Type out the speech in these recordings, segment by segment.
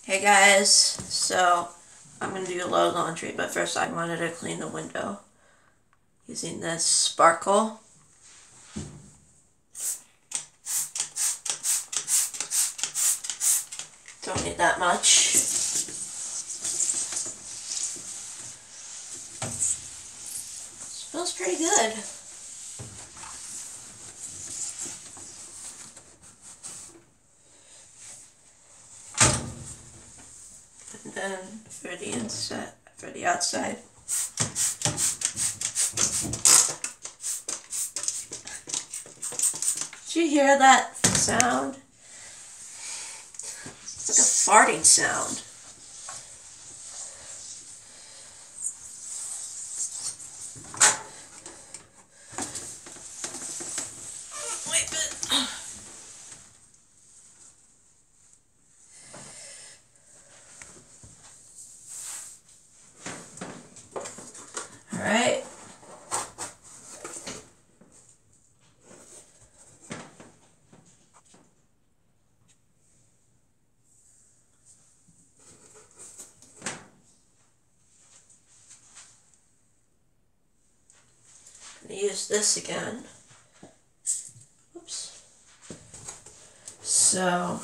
Hey guys, so I'm going to do a load of laundry, but first I wanted to clean the window using this sparkle. Don't need that much. Smells pretty good. And then for the outside. Did you hear that sound? It's like a farting sound. Wait a minute. Alright. I'm going to use this again. Oops. So,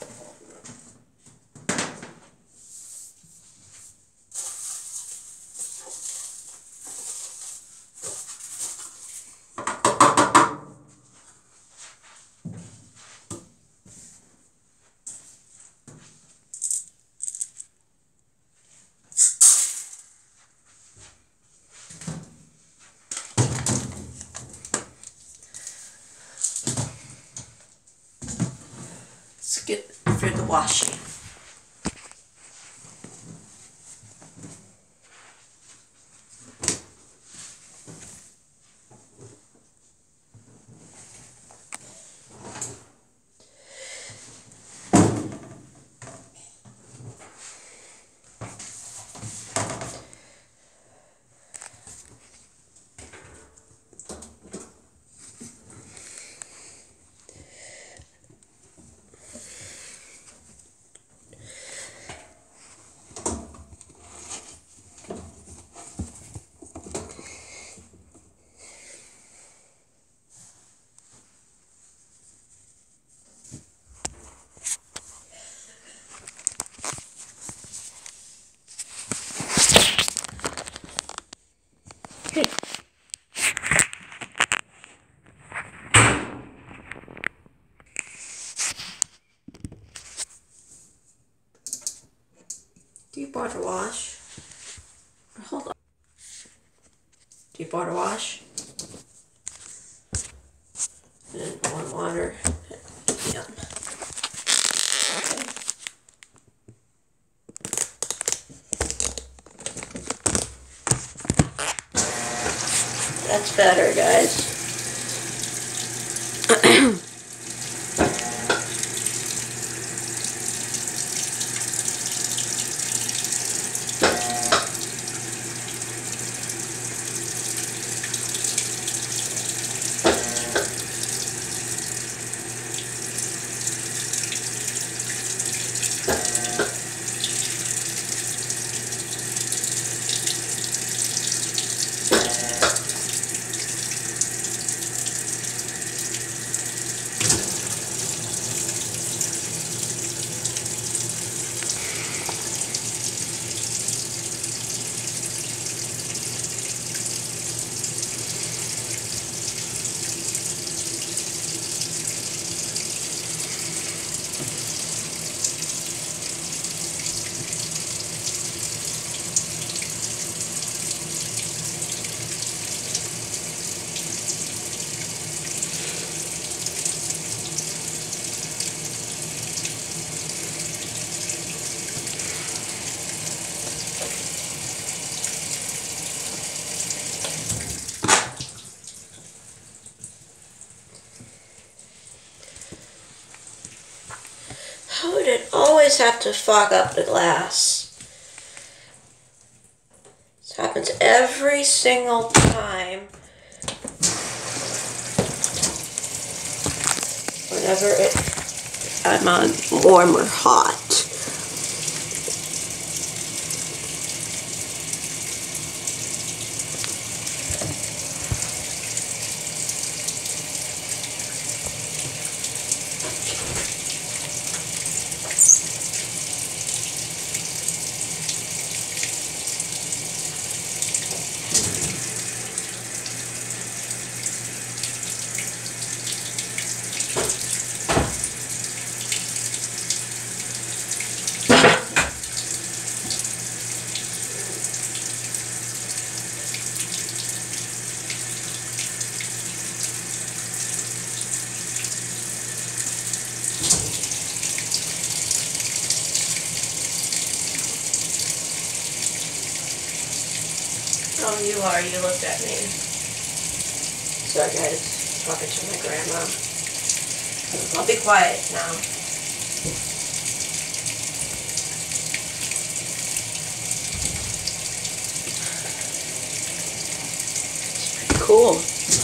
let's get through the washing. Deep water wash. Hold on. Deep water wash. And warm water. Yeah. Okay. That's better, guys. How would it always have to fog up the glass? This happens every single time. Whenever I'm on warm or hot. some of you are. You looked at me. Sorry guys, talking to my grandma. I'll be quiet now. It's pretty cool.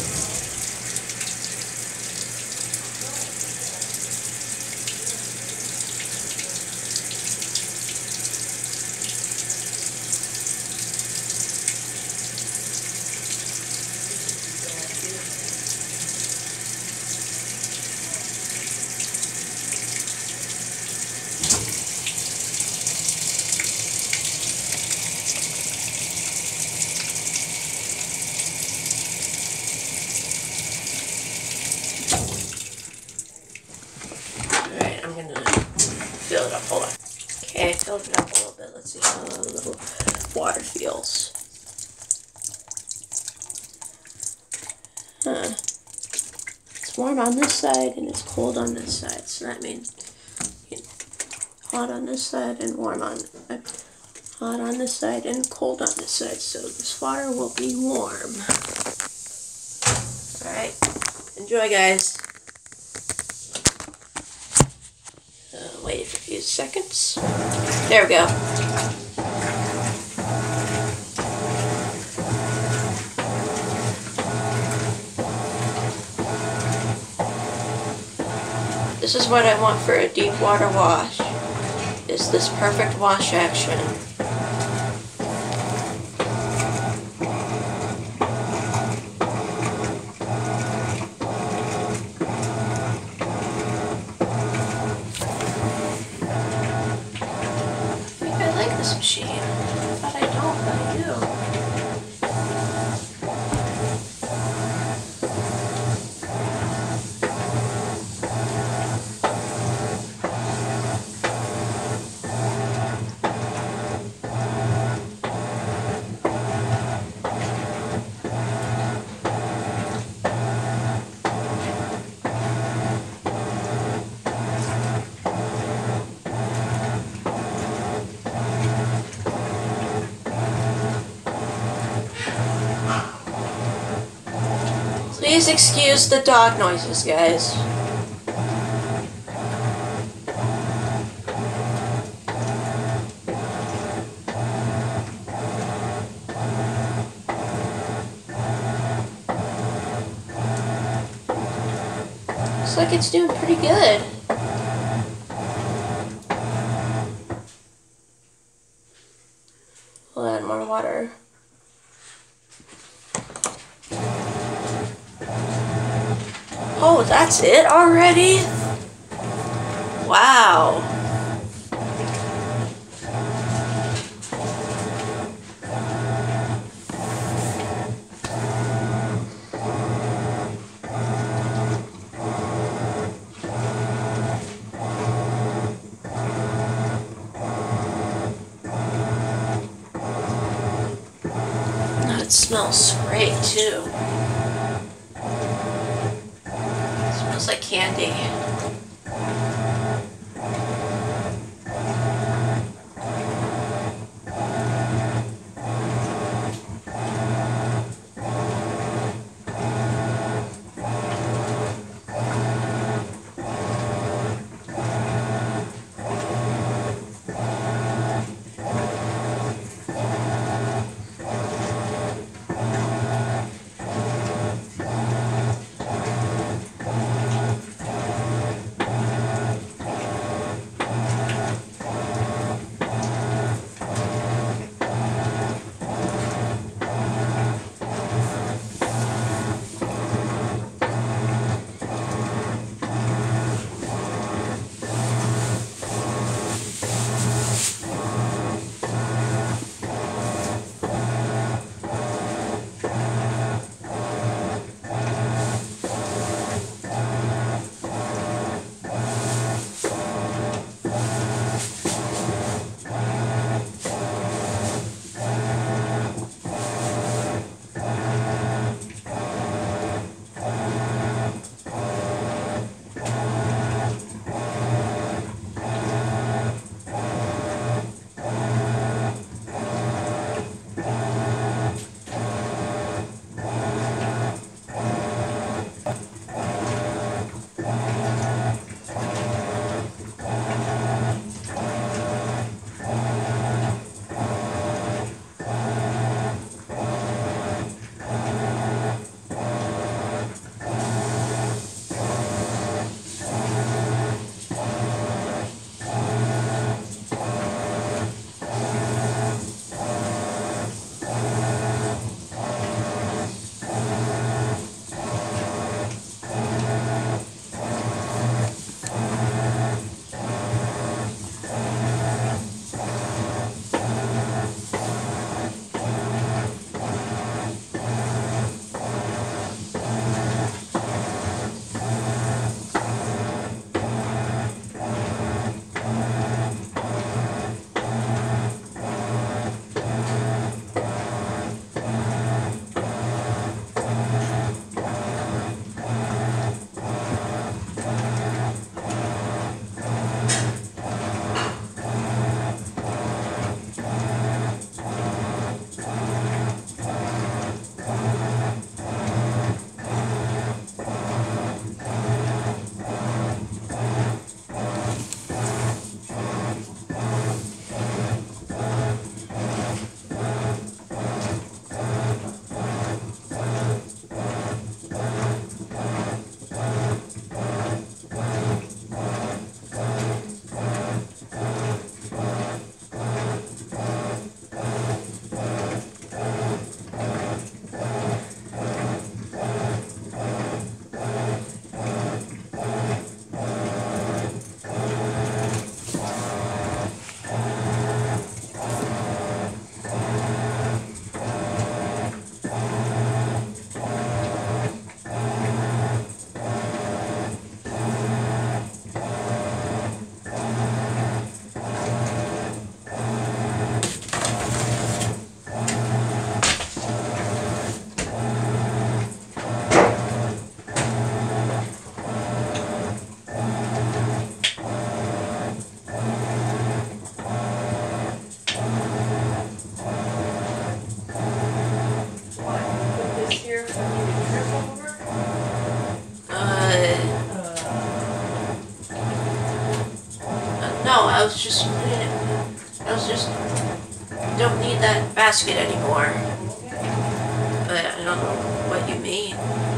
Alright, I'm gonna fill it up. Hold on. Okay, I filled it up a little bit. Let's see how the little water feels. It's warm on this side and it's cold on this side. So that means hot on this side and hot on this side and cold on this side. So this water will be warm. Alright, enjoy guys. Wait a few seconds. There we go. This is what I want for a deep water wash. Is this perfect wash action. I like this machine, but I don't, but I do. Please excuse the dog noises, guys. Looks like it's doing pretty good. We'll add more water. Oh, that's it already? Wow. It smells great too. It smells like candy. No, I was just putting it. I was just don't need that basket anymore. But I don't know what you mean.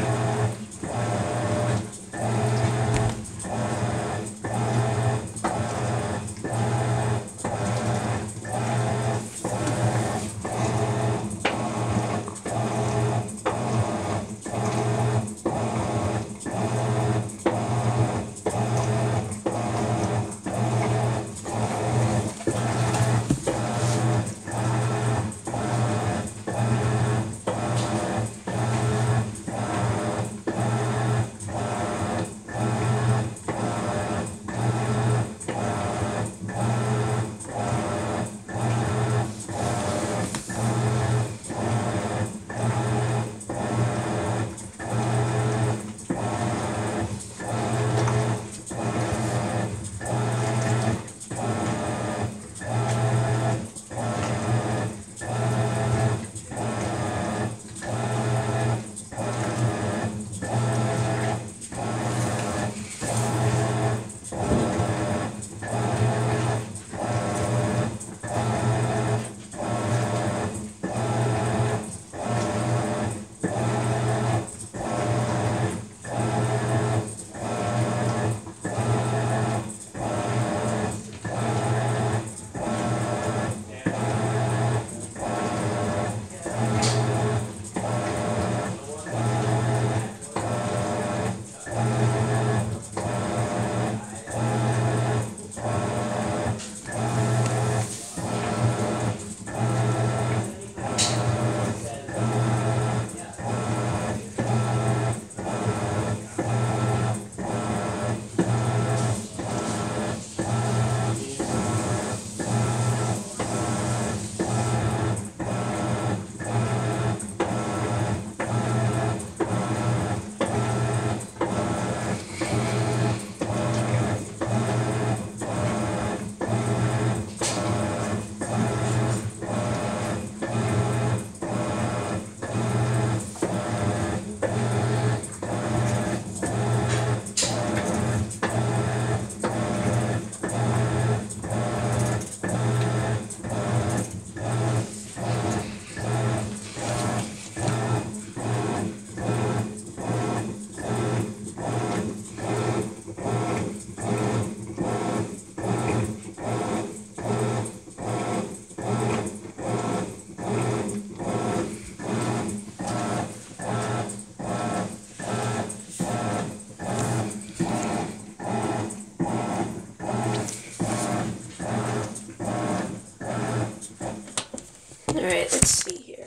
Alright, let's see here.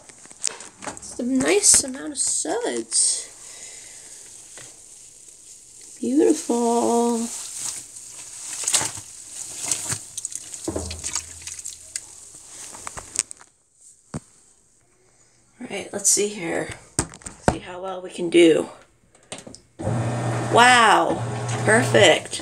It's a nice amount of suds. Beautiful. Alright, let's see here. See how well we can do. Wow, perfect.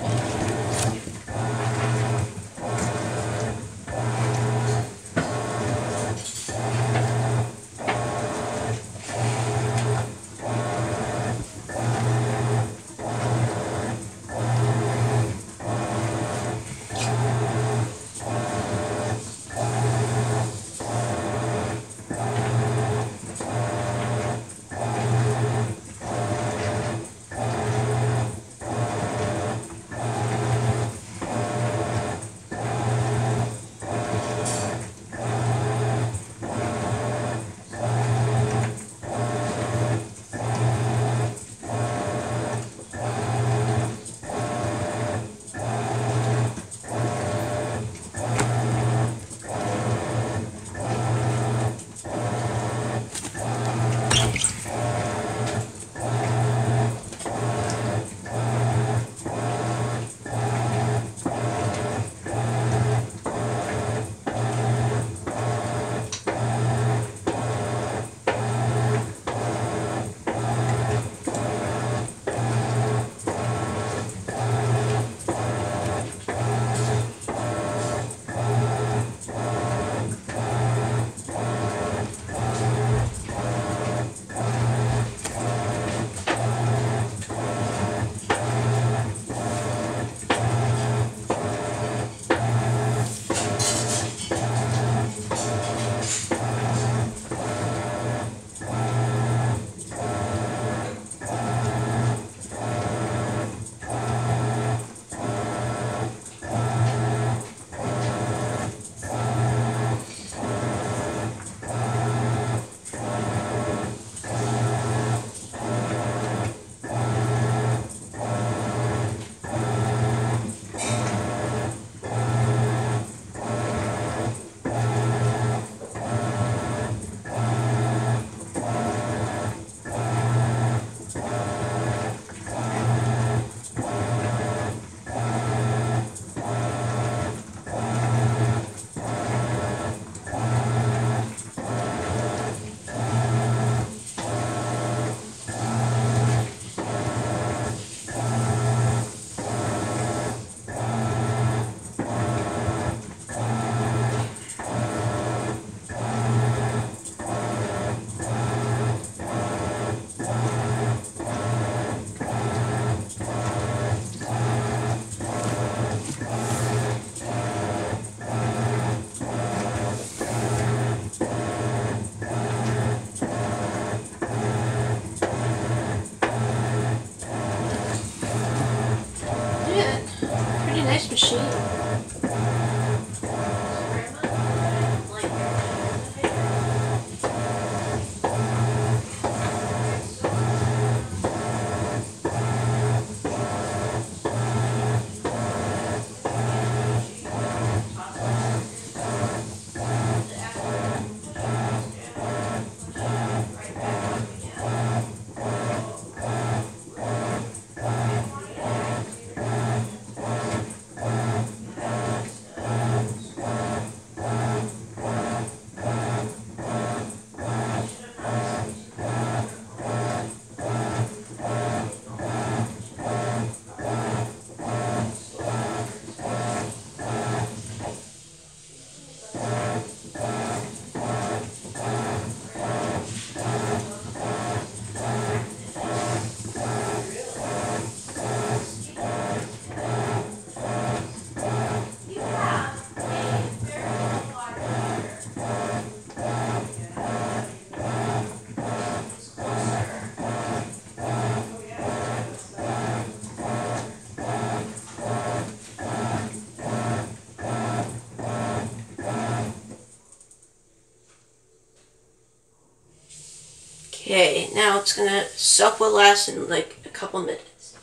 Okay, now it's gonna soak will last in like a couple minutes.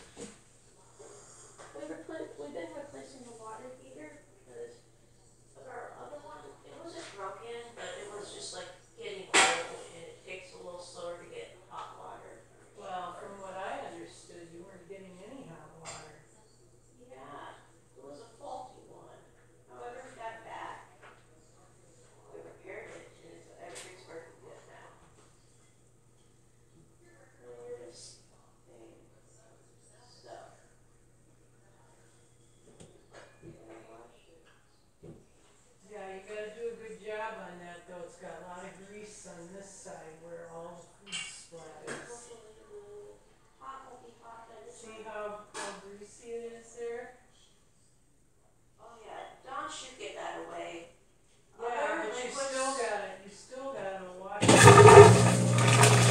We've been replacing the water heater because our other one, it wasn't broken, but it was just like getting old and it takes a little slower to get hot water. Well, from what I understood, you weren't getting any hot water. Yeah, it was a faulty one. However, it got back. We repaired it and everything's working good now. This thing. So. Yeah, you gotta do a good job on that though. It's got a lot of grease on this side where all the food splatters. See how greasy it is there? Oh yeah, Dawn should get that away. Yeah, but you still gotta wash it.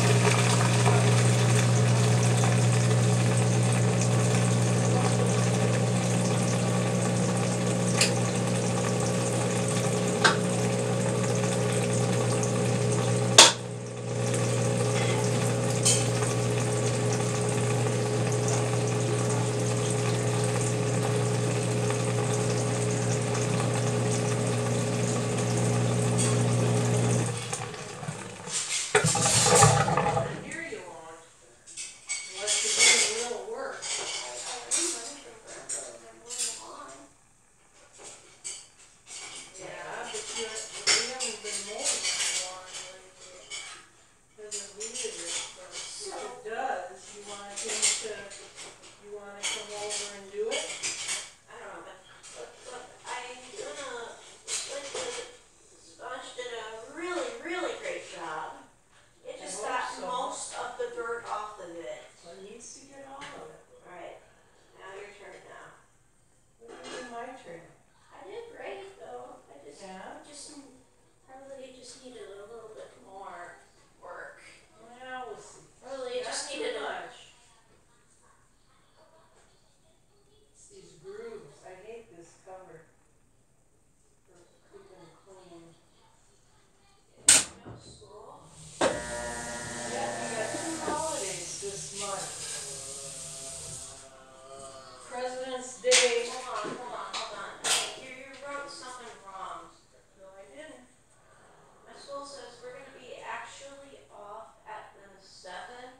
President's Day. Hold on. Hey, you wrote something wrong. No, I didn't. My school says we're going to be actually off at the 7.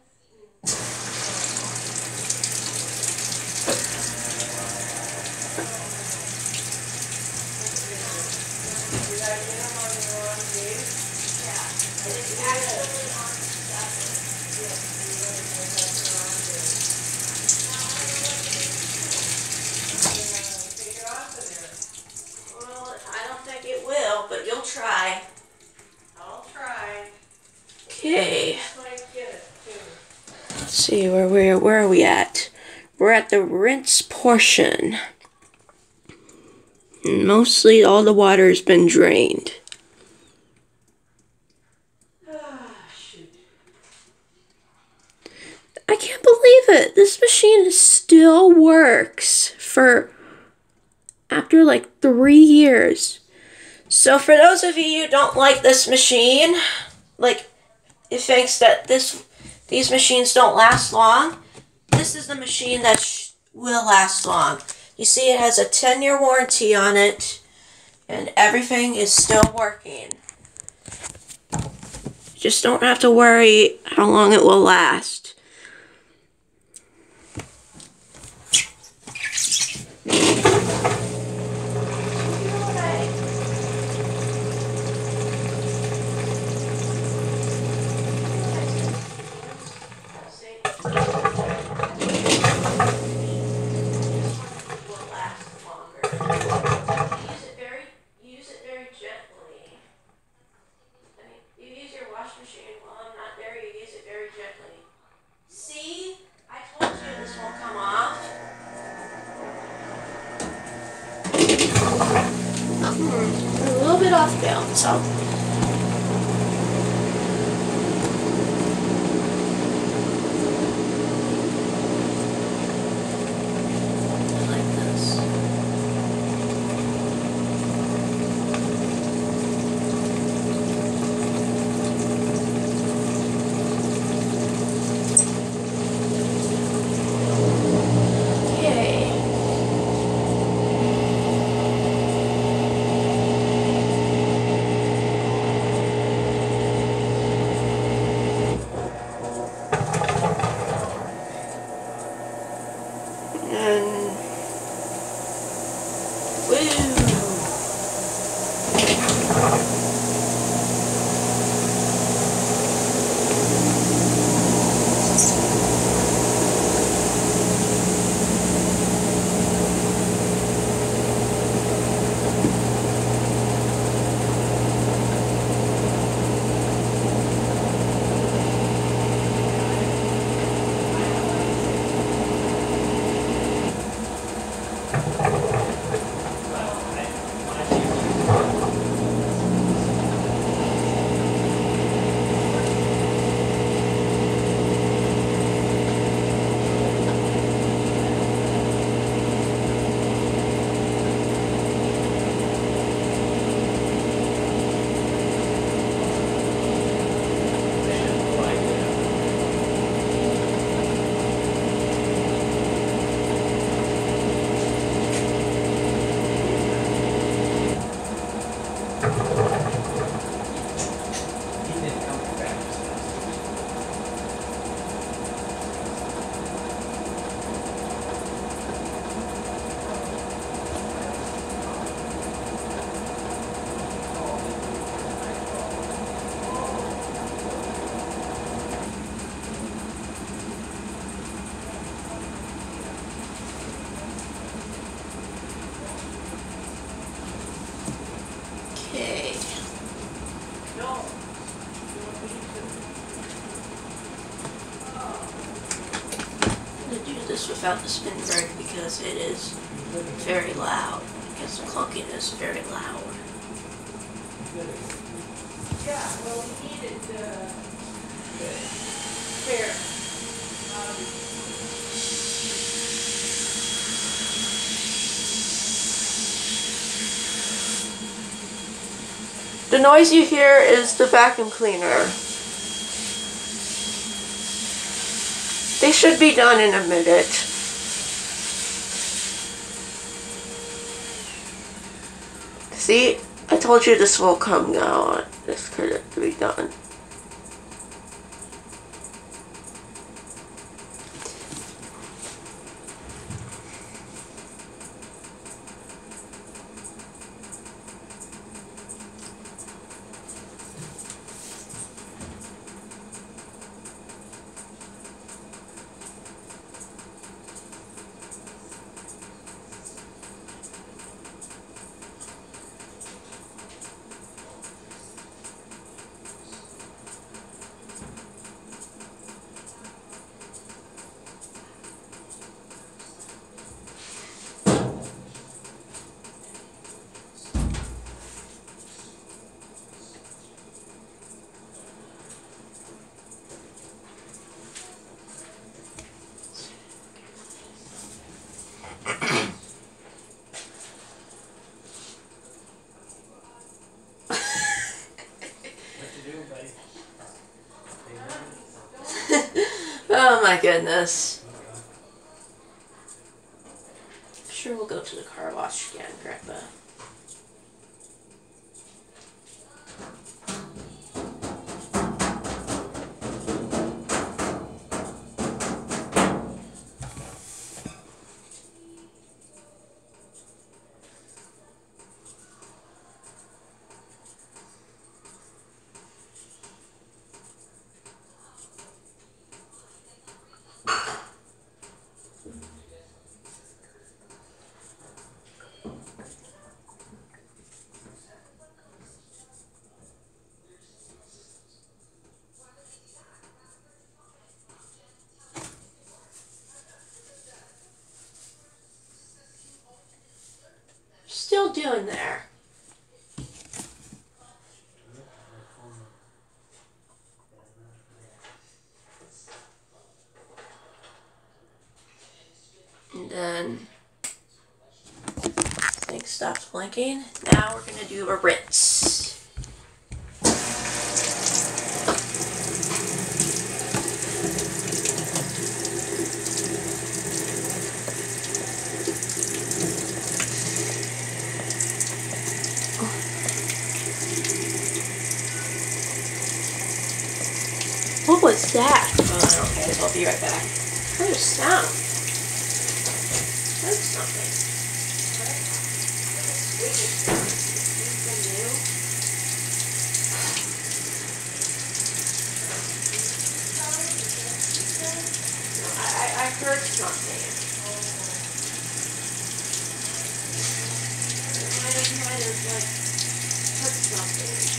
Did I get them on the wrong day? Yeah, it's actually on 7. Yes, you really did have the wrong day. Take it off of there. Well, I don't think it will, but you'll try. I'll try. Okay. This might get it too. Let's see where are we at? We're at the rinse portion. And mostly all the water has been drained. Shoot. I can't believe it. This machine still works for after like 3 years. So for those of you who don't like this machine, like it thinks that these machines don't last long, this is the machine that will last long. You see it has a 10-year warranty on it and everything is still working. Just don't have to worry how long it will last. A little bit off balance, so. Like this. out the spin brake because it is very loud. Because the clunking is very loud. Yeah, well, we needed, fair. The noise you hear is the vacuum cleaner. They should be done in a minute. See, I told you this will come now. This could be done. Oh my goodness. Sure, we'll go to the car wash again, Grandpa. Still doing there. And then thing stops blinking. Now we're gonna do a rinse. What was that? Oh, okay, I'll be right back. What a sound. Heard something. I heard something. I might have like heard something.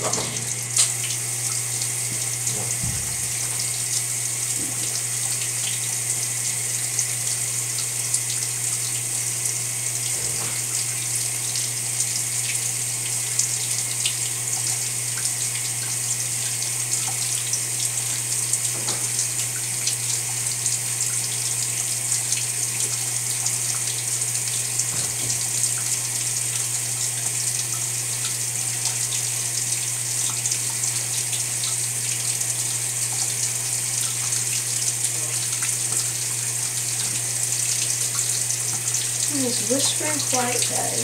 It's whispering quiet, guys.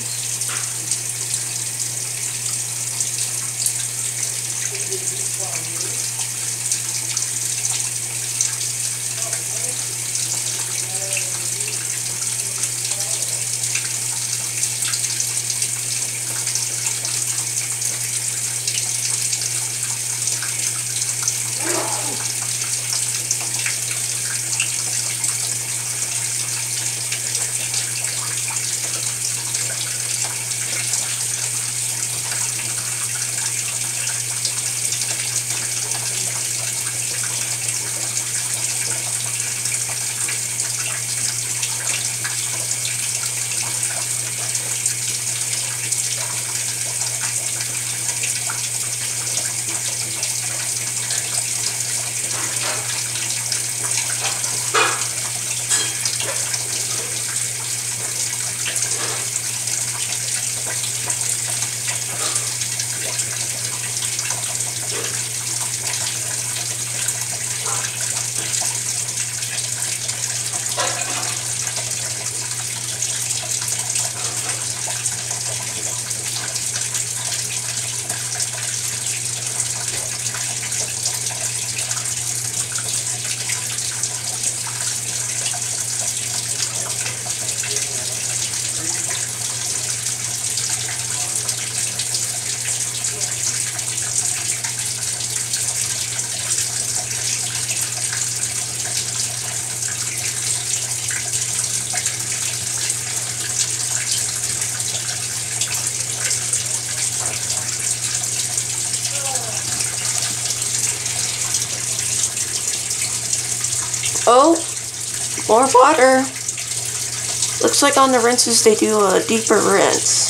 Oh, more water. Looks like on the rinses they do a deeper rinse.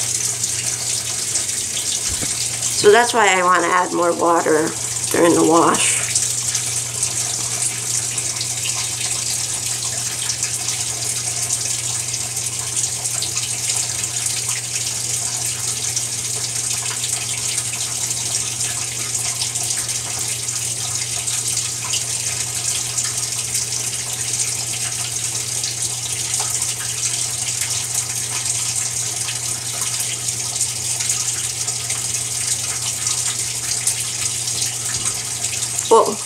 So that's why I want to add more water during the wash. Whoa.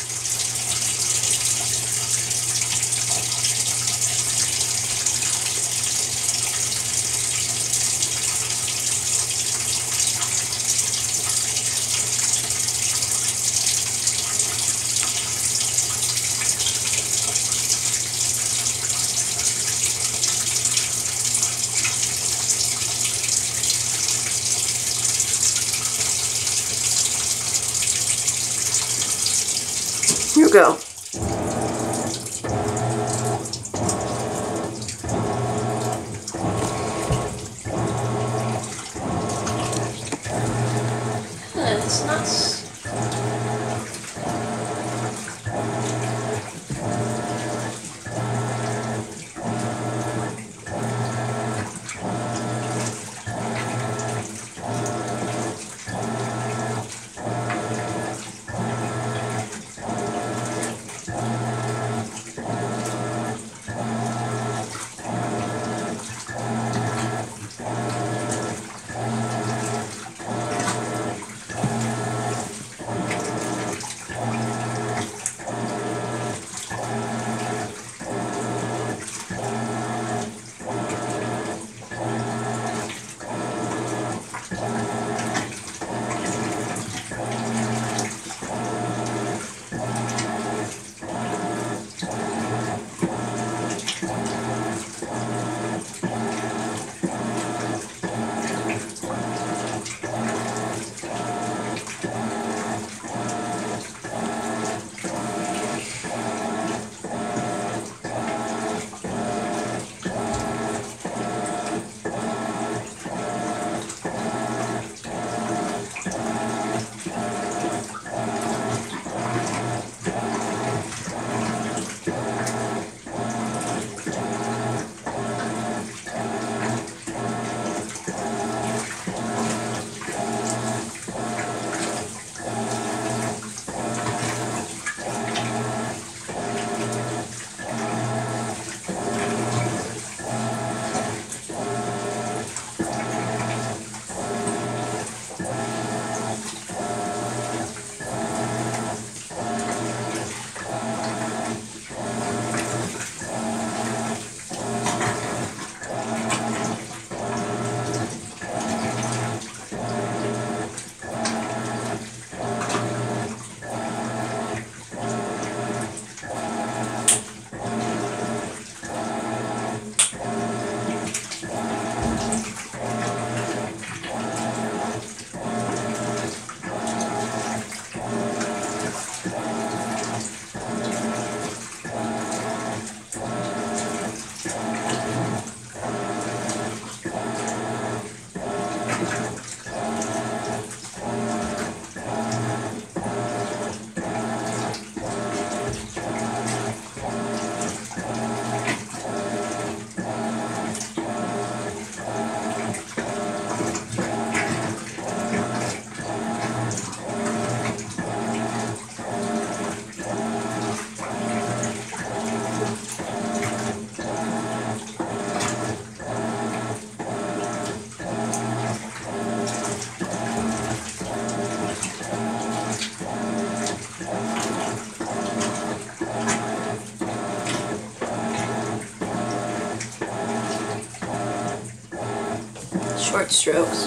Here we go. It's nuts. Short strokes.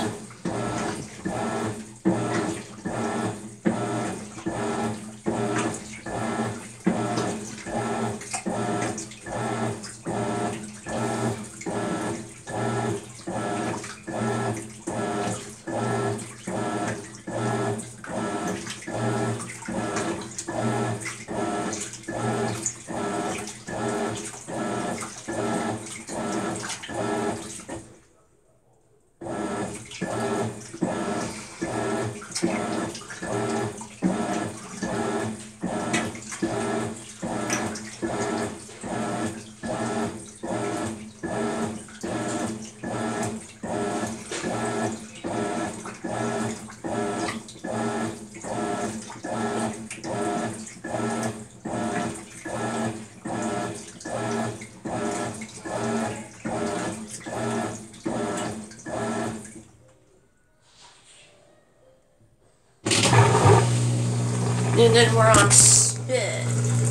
And then we're on spin.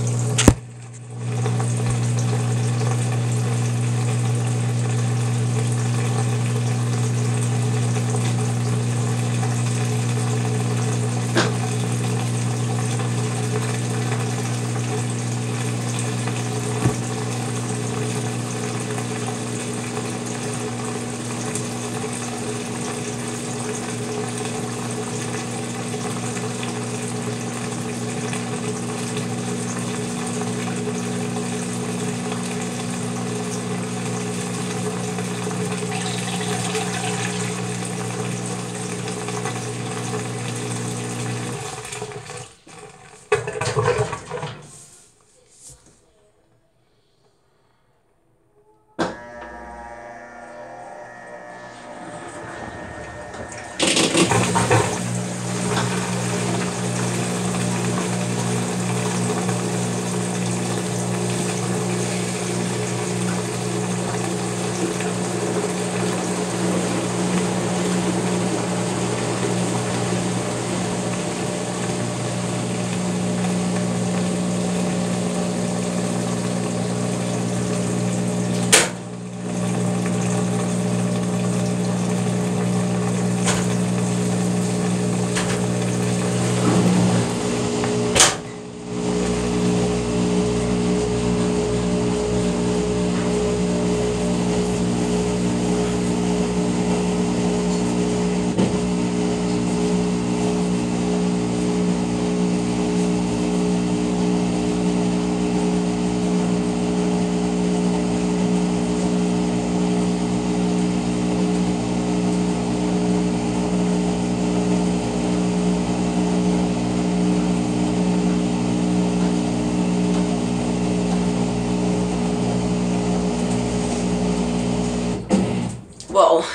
Well,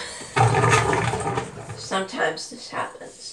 sometimes this happens.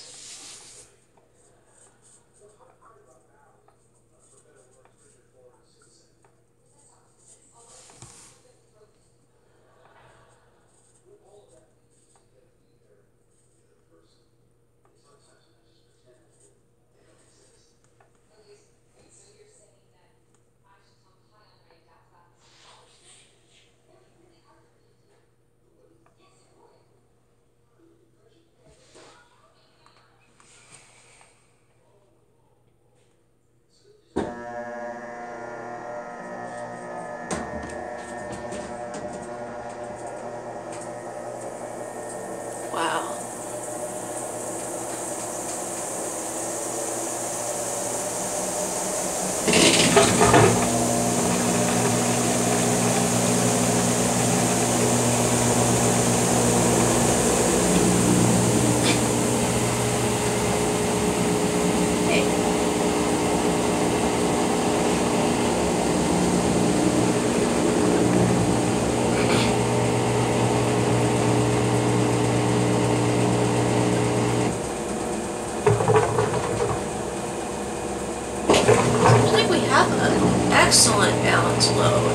excellent balance load.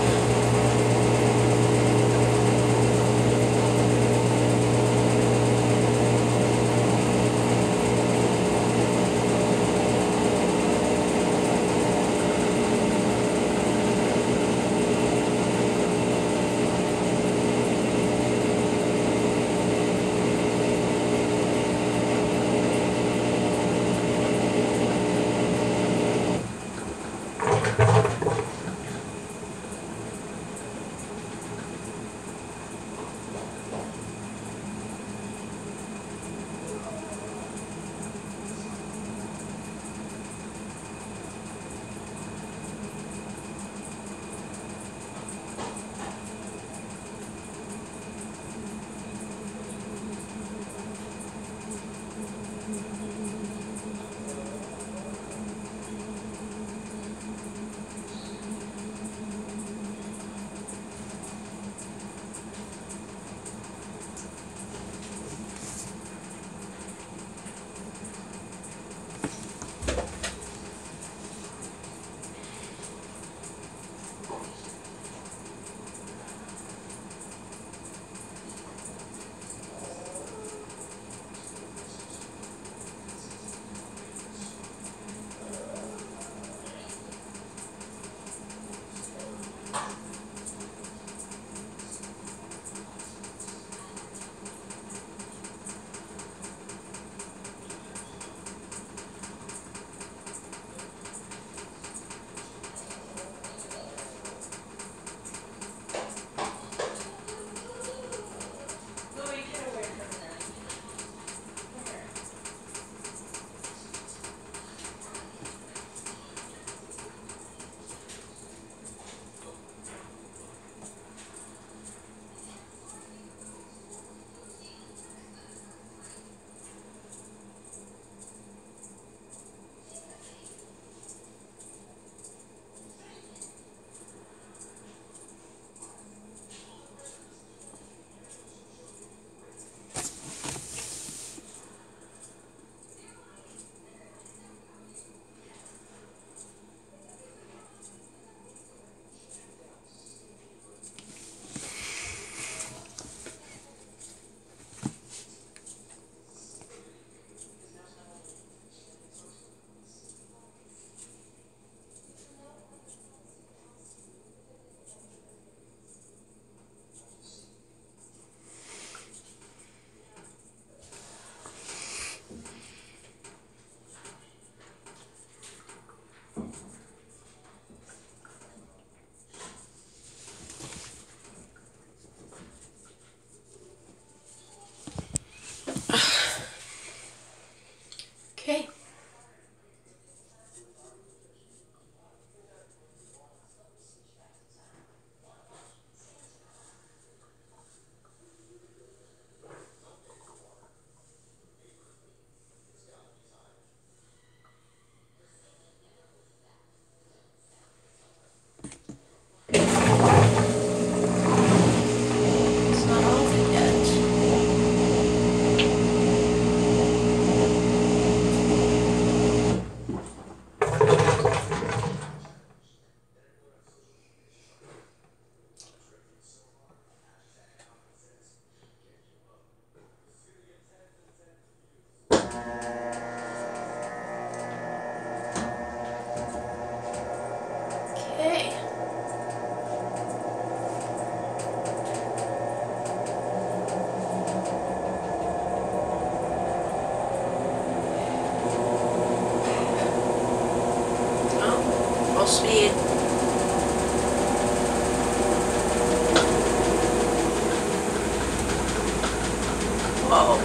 Okay. It's not over yet. Okay. Oh, full speed. Whoa.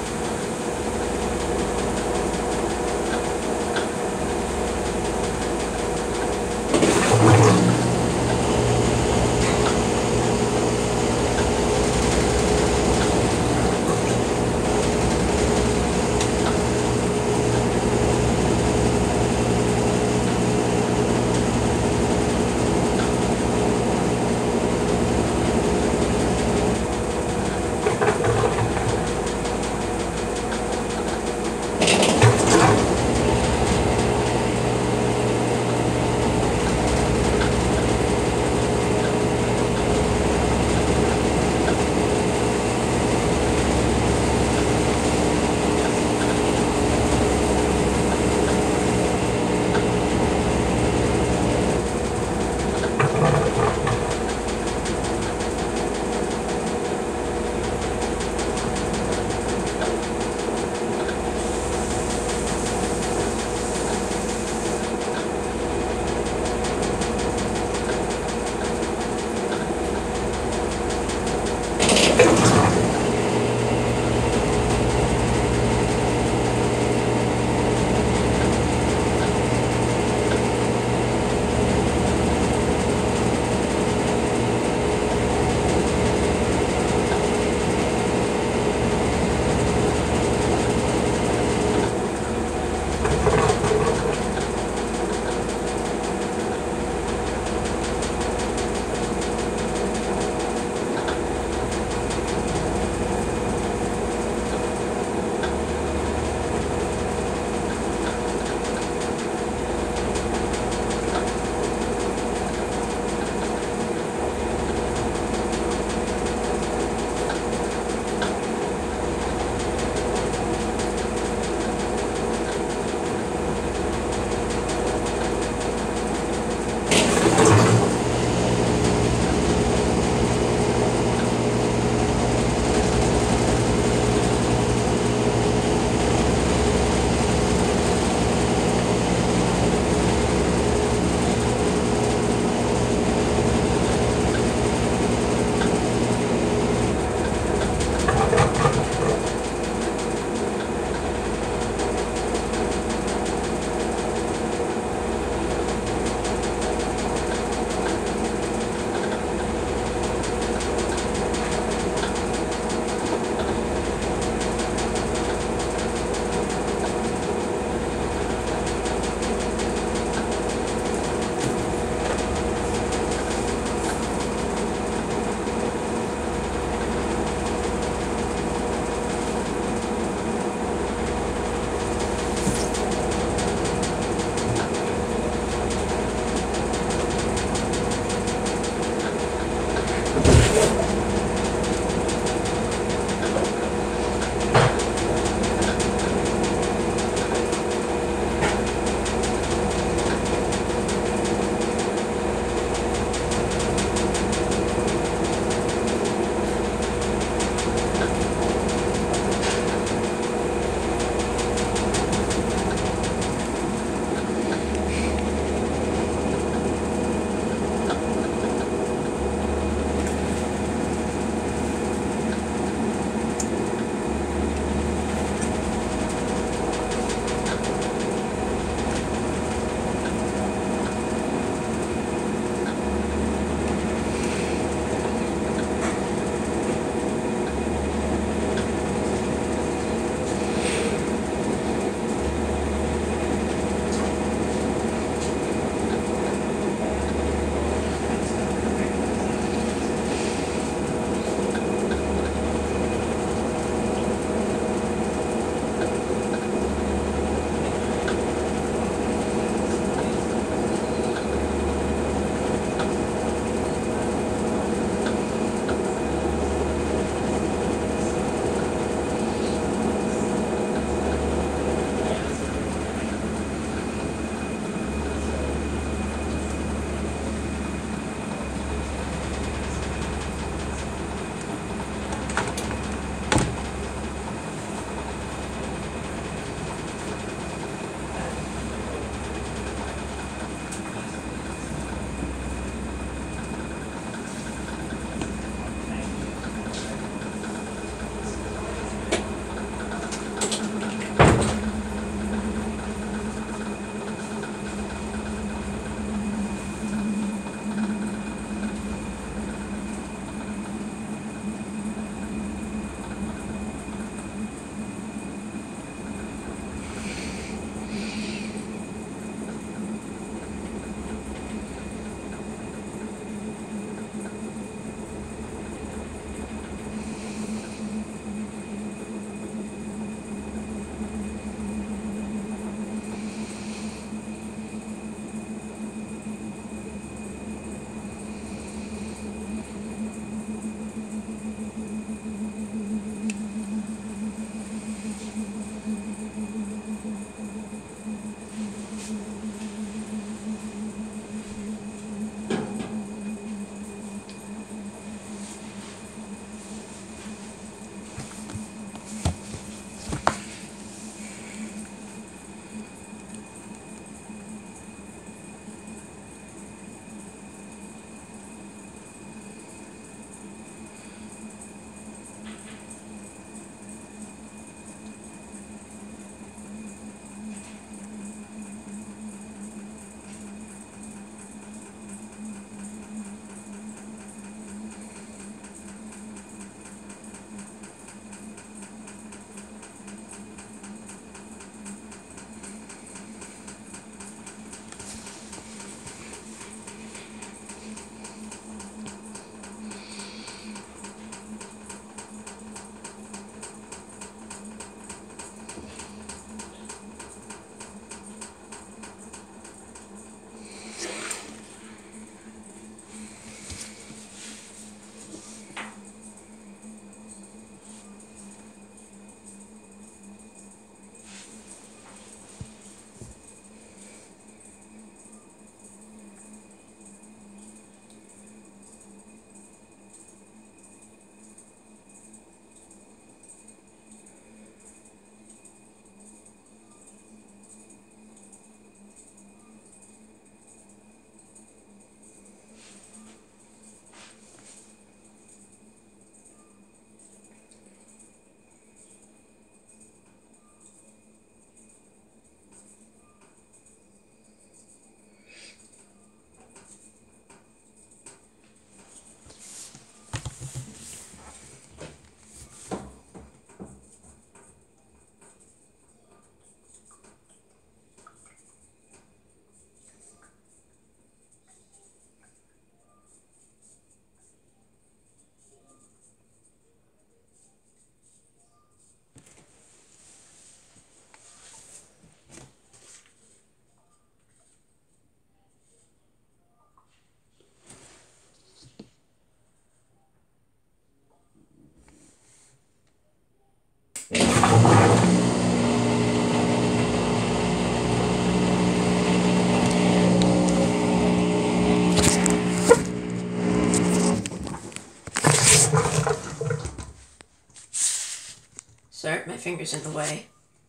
Sorry, my finger's in the way.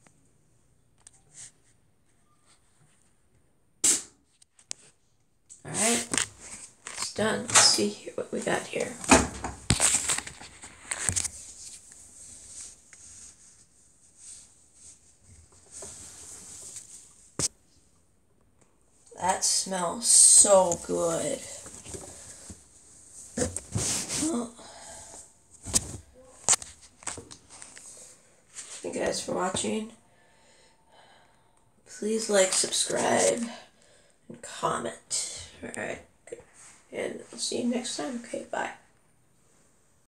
Alright, it's done. Let's see here what we got here. That smells so good. Oh. Thank you guys for watching. Please like, subscribe, and comment. Alright. And I'll see you next time. Okay, bye.